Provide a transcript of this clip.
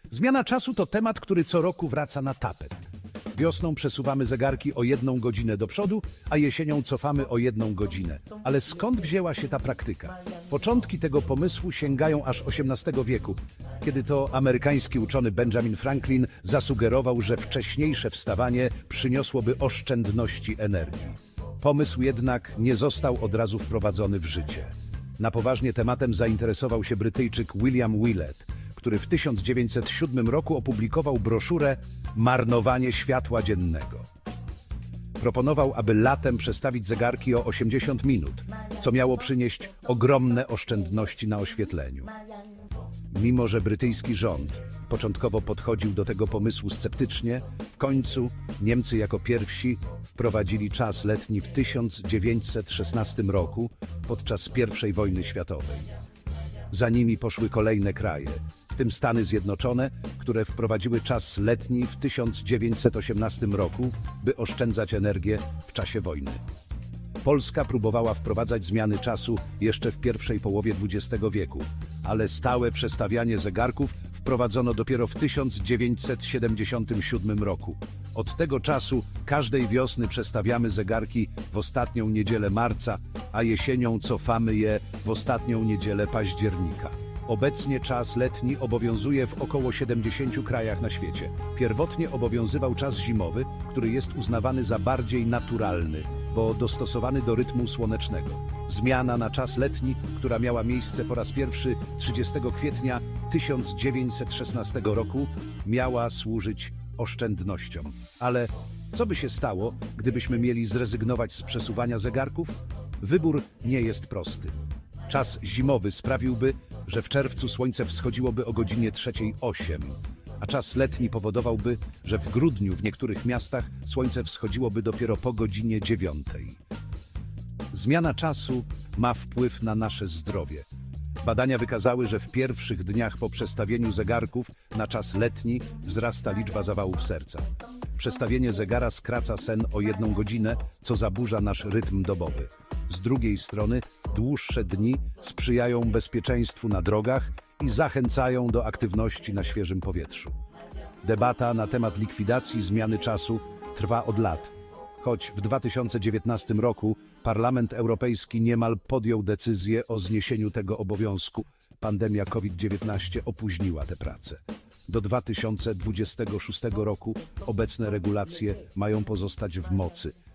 Zmiana czasu to temat, który co roku wraca na tapet. Wiosną przesuwamy zegarki o 1 godzinę do przodu, a jesienią cofamy o 1 godzinę. Ale skąd wzięła się ta praktyka? Początki tego pomysłu sięgają aż XVIII wieku, kiedy to amerykański uczony Benjamin Franklin zasugerował, że wcześniejsze wstawanie przyniosłoby oszczędności energii. Pomysł jednak nie został od razu wprowadzony w życie. Na poważnie tematem zainteresował się Brytyjczyk William Willett, który w 1907 roku opublikował broszurę Marnowanie światła dziennego. Proponował, aby latem przestawić zegarki o 80 minut, co miało przynieść ogromne oszczędności na oświetleniu. Mimo że brytyjski rząd początkowo podchodził do tego pomysłu sceptycznie, w końcu Niemcy jako pierwsi wprowadzili czas letni w 1916 roku podczas I wojny światowej. Za nimi poszły kolejne kraje, w tym Stany Zjednoczone, które wprowadziły czas letni w 1918 roku, by oszczędzać energię w czasie wojny. Polska próbowała wprowadzać zmiany czasu jeszcze w pierwszej połowie XX wieku, ale stałe przestawianie zegarków wprowadzono dopiero w 1977 roku. Od tego czasu każdej wiosny przestawiamy zegarki w ostatnią niedzielę marca, a jesienią cofamy je w ostatnią niedzielę października. Obecnie czas letni obowiązuje w około 70 krajach na świecie. Pierwotnie obowiązywał czas zimowy, który jest uznawany za bardziej naturalny, bo dostosowany do rytmu słonecznego. Zmiana na czas letni, która miała miejsce po raz pierwszy 30 kwietnia 1916 roku, miała służyć oszczędnościom. Ale co by się stało, gdybyśmy mieli zrezygnować z przesuwania zegarków? Wybór nie jest prosty. Czas zimowy sprawiłby, że w czerwcu słońce wschodziłoby o godzinie 3:08, a czas letni powodowałby, że w grudniu w niektórych miastach słońce wschodziłoby dopiero po godzinie 9. Zmiana czasu ma wpływ na nasze zdrowie. Badania wykazały, że w pierwszych dniach po przestawieniu zegarków na czas letni wzrasta liczba zawałów serca. Przestawienie zegara skraca sen o 1 godzinę, co zaburza nasz rytm dobowy. Z drugiej strony dłuższe dni sprzyjają bezpieczeństwu na drogach i zachęcają do aktywności na świeżym powietrzu. Debata na temat likwidacji zmiany czasu trwa od lat, choć w 2019 roku Parlament Europejski niemal podjął decyzję o zniesieniu tego obowiązku. Pandemia COVID-19 opóźniła te prace. Do 2026 roku obecne regulacje mają pozostać w mocy.